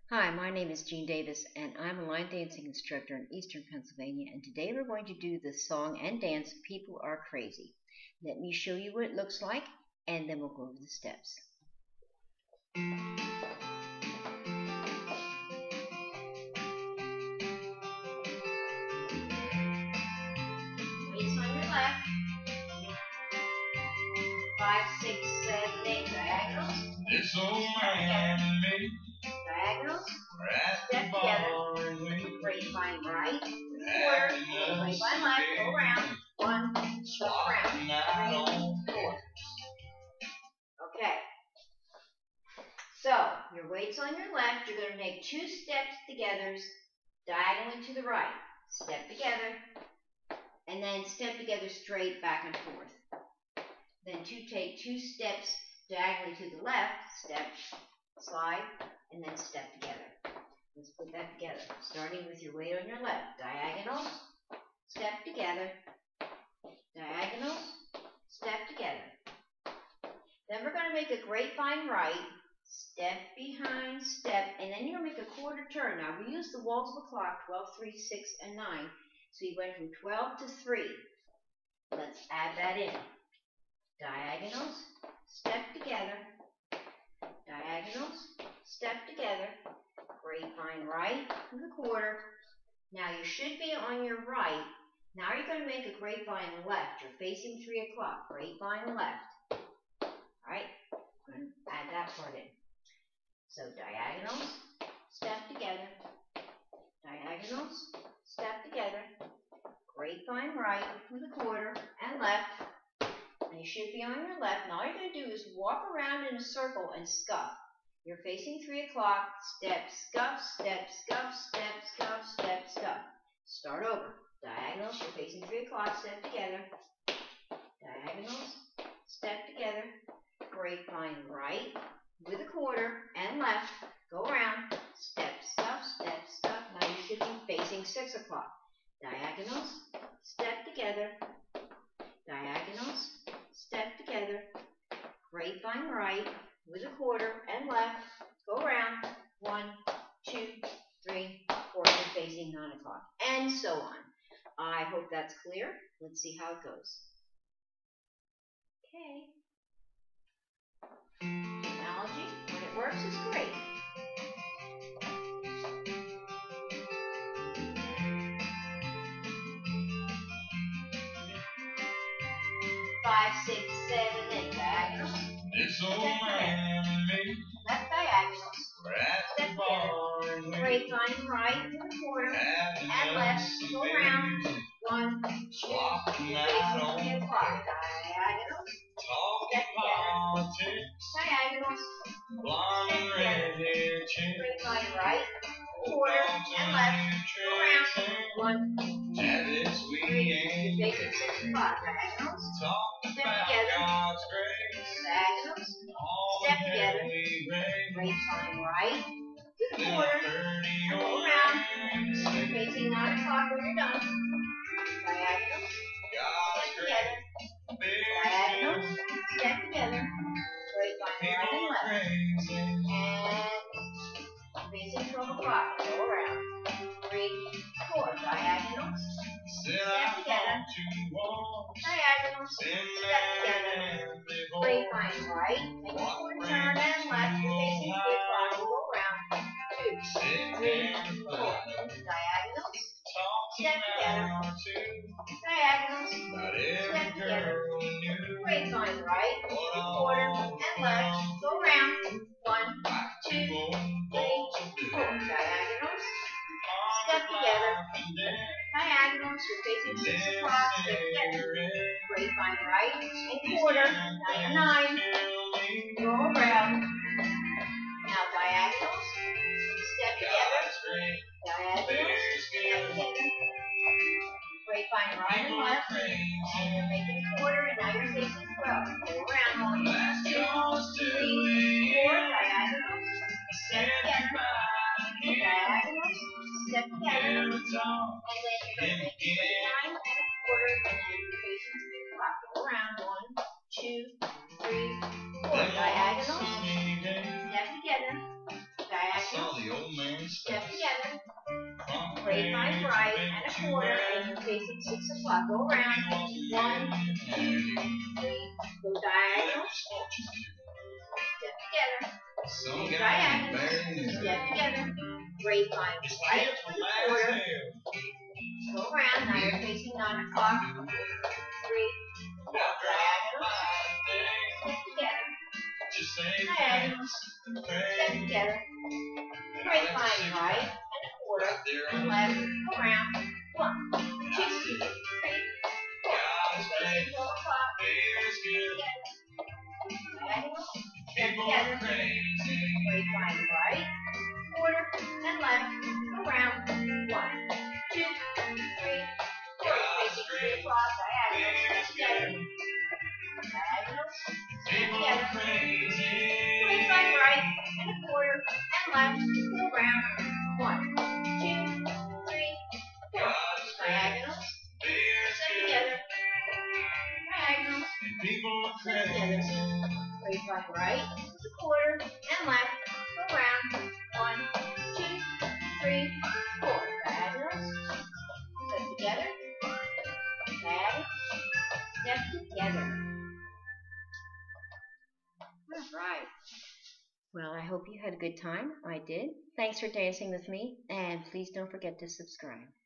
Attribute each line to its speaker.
Speaker 1: Hi, my name is Jean Davis, and I'm a line dancing instructor in Eastern Pennsylvania, and today we're going to do the song and dance People Are Crazy. Let me show you what it looks like, and then we'll go over the steps. Weights on your left. 5, 6, 7, 8 diagonals.
Speaker 2: This old man and me,
Speaker 1: Diagonals.
Speaker 2: step
Speaker 1: together. Grapevine right. Quarter. Grapevine left. Go around. 1. Swap around. 3, 4. Okay. So your weight's on your left. You're going to make 2 steps together, diagonally to the right. Step together, and then step together straight back and forth. Then take 2 steps diagonally to the left. Step, slide, and then step together. Let's put that together. Starting with your weight on your left. Diagonals, step together. Diagonals, step together. Then we're going to make a grapevine right. Step behind step, and then you're going to make a quarter turn. Now we use the walls of the clock, 12, 3, 6, and 9. So you went from 12 to 3. Let's add that in. Diagonals, step together. Diagonals, step together. Grapevine right with a quarter. Now you should be on your right. Now you're going to make a grapevine left. You're facing 3 o'clock. Grapevine left. Alright, I'm going to add that part in. So diagonals, step together. Diagonals, step together. Grapevine right with a quarter and left. Now you should be on your left. Now all you're going to do is walk around in a circle and scuff. You're facing 3 o'clock. Step, scuff, step, scuff, step, scuff, step, scuff. Start over. Diagonals, you're facing 3 o'clock. Step together. Diagonals, step together. Grapevine right with a quarter and left. Go around. Step, scuff, step, scuff. Now you should be facing 6 o'clock. Diagonals, step together. Diagonals, step together. Grapevine right with a quarter and left. Go around. 1, 2, 3, 4. You're facing 9 o'clock. And so on. I hope that's clear. Let's see how it goes. Okay. Analogy, when it works, is great. Five, 6, 7, 8 diagonals.
Speaker 2: this old man and me,
Speaker 1: Left diagonals.
Speaker 2: step
Speaker 1: together. Grapevine right with a quarter and left. Go around. 1, 2, 3, 3 o'clock. Diagonals.
Speaker 2: talking politics,
Speaker 1: Diagonals.
Speaker 2: blonde and redhead chick,
Speaker 1: Grapevine right. Quarter and left. Go around. 1, 2,
Speaker 2: habits we
Speaker 1: 3.
Speaker 2: ain't
Speaker 1: You're facing 6 o'clock. Diagonals.
Speaker 2: talking
Speaker 1: Step
Speaker 2: about
Speaker 1: together.
Speaker 2: God's grace,
Speaker 1: Diagonals.
Speaker 2: all
Speaker 1: Step
Speaker 2: the
Speaker 1: together.
Speaker 2: heavenly grace,
Speaker 1: Grapevine right. With a
Speaker 2: then
Speaker 1: quarter.
Speaker 2: 30
Speaker 1: Go
Speaker 2: old
Speaker 1: around.
Speaker 2: days,
Speaker 1: You're facing 9 o'clock when you're done. Diagonals.
Speaker 2: God's
Speaker 1: Step together.
Speaker 2: grace,
Speaker 1: Diagonals.
Speaker 2: big
Speaker 1: Step together. Grapevine right
Speaker 2: people
Speaker 1: and
Speaker 2: are
Speaker 1: left.
Speaker 2: crazy.
Speaker 1: And facing 12 o'clock. Go around. 3, 4. Diagonals.
Speaker 2: Said
Speaker 1: Step
Speaker 2: I
Speaker 1: together.
Speaker 2: fought 2 wars,
Speaker 1: Diagonals.
Speaker 2: been
Speaker 1: Step together.
Speaker 2: mad before.
Speaker 1: Grapevine right. Make a quarter turn and left. You're facing 3 o'clock. Go around. 2, 3, 4. Diagonals.
Speaker 2: Talking
Speaker 1: Step together.
Speaker 2: out to
Speaker 1: Diagonals.
Speaker 2: about
Speaker 1: Step
Speaker 2: every
Speaker 1: together.
Speaker 2: girl we knew.
Speaker 1: Grapevine right.
Speaker 2: What
Speaker 1: Quarter
Speaker 2: all
Speaker 1: and left. Go around. 1,
Speaker 2: like
Speaker 1: 2,
Speaker 2: 2 old
Speaker 1: 3,
Speaker 2: folks do.
Speaker 1: 4. Diagonals.
Speaker 2: Mama's
Speaker 1: Step together.
Speaker 2: life and death,
Speaker 1: Diagonals. You're facing 6
Speaker 2: then
Speaker 1: o'clock. Step together.
Speaker 2: cigarette.
Speaker 1: Grapevine right. And
Speaker 2: These
Speaker 1: quarter.
Speaker 2: damn
Speaker 1: 9 and
Speaker 2: things
Speaker 1: 9.
Speaker 2: kill me.
Speaker 1: Go around. Now diagonals. Step together.
Speaker 2: God's great,
Speaker 1: Diagonals.
Speaker 2: big
Speaker 1: Step
Speaker 2: skill.
Speaker 1: together. Grapevine right and
Speaker 2: People are
Speaker 1: left.
Speaker 2: crazy.
Speaker 1: And you're making a quarter, and now you're facing 12. Go around. 1,
Speaker 2: Last
Speaker 1: 2,
Speaker 2: yours to
Speaker 1: 3, 4.
Speaker 2: live.
Speaker 1: Diagonals. Step
Speaker 2: Said
Speaker 1: together.
Speaker 2: goodbye here.
Speaker 1: Diagonals. Step together.
Speaker 2: Never talk.
Speaker 1: And then you're going to make a 9 and a quarter, and then you're facing 3 o'clock. Go around. 1, 2, 3, 4. Diagonals. Step together.
Speaker 2: I saw
Speaker 1: Diagonals.
Speaker 2: the old man
Speaker 1: grapevine right and a quarter, and you're facing 6 o'clock. Go around. 1, 2, 3. Go diagonal. Step together. Go diagonal. Step together. Grapevine right to the quarter. Go around. Now you're facing 9 o'clock. 3, 4. Diagonal. Step together. Diagonal. Step together. Grapevine right and a quarter. And left. Go around. 1, 2, 3, 4. Facing 12 o'clock. Together. Diagonal. Step together. Grapevine right. Quarter and left. Go around. 1, 2, 3, 4. Facing 3 o'clock. Diagonal. Step together. Diagonal. Step together. Grapevine right and a quarter and left. Go around. 1, 2, 3, 4. Diagonal. Step together. Diagonal. Step together. Grapevine right with a quarter and left. Go around. 1, 2, 3, 4. Diagonal. Step together. Diagonal. Step together. All right. Well, I hope you had a good time. I did. Thanks for dancing with me, and please don't forget to subscribe.